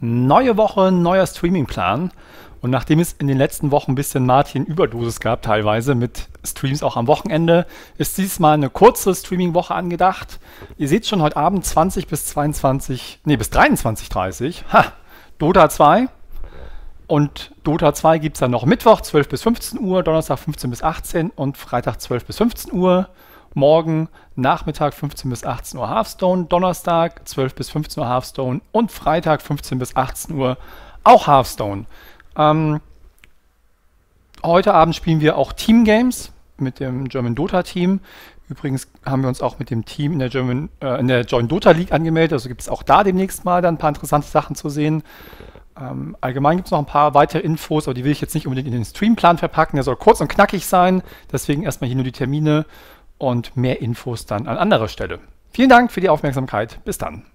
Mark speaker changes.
Speaker 1: Neue Woche, neuer Streamingplan. Und nachdem es in den letzten Wochen ein bisschen Martin-Überdosis gab, teilweise mit Streams auch am Wochenende, ist diesmal eine kurze Streaming-Woche angedacht. Ihr seht schon heute Abend 20 bis 23:30 Dota 2. Und Dota 2 gibt es dann noch Mittwoch 12 bis 15 Uhr, Donnerstag 15 bis 18 und Freitag 12 bis 15 Uhr. Morgen Nachmittag 15 bis 18 Uhr Hearthstone, Donnerstag 12 bis 15 Uhr Hearthstone und Freitag 15 bis 18 Uhr auch Hearthstone. Heute Abend spielen wir auch Team-Games mit dem German Dota Team. Übrigens haben wir uns auch mit dem Team in der Joint Dota League angemeldet, also gibt es auch da demnächst mal dann ein paar interessante Sachen zu sehen. Allgemein gibt es noch ein paar weitere Infos, aber die will ich jetzt nicht unbedingt in den Streamplan verpacken. Der soll kurz und knackig sein, deswegen erstmal hier nur die Termine und mehr Infos dann an anderer Stelle. Vielen Dank für die Aufmerksamkeit. Bis dann.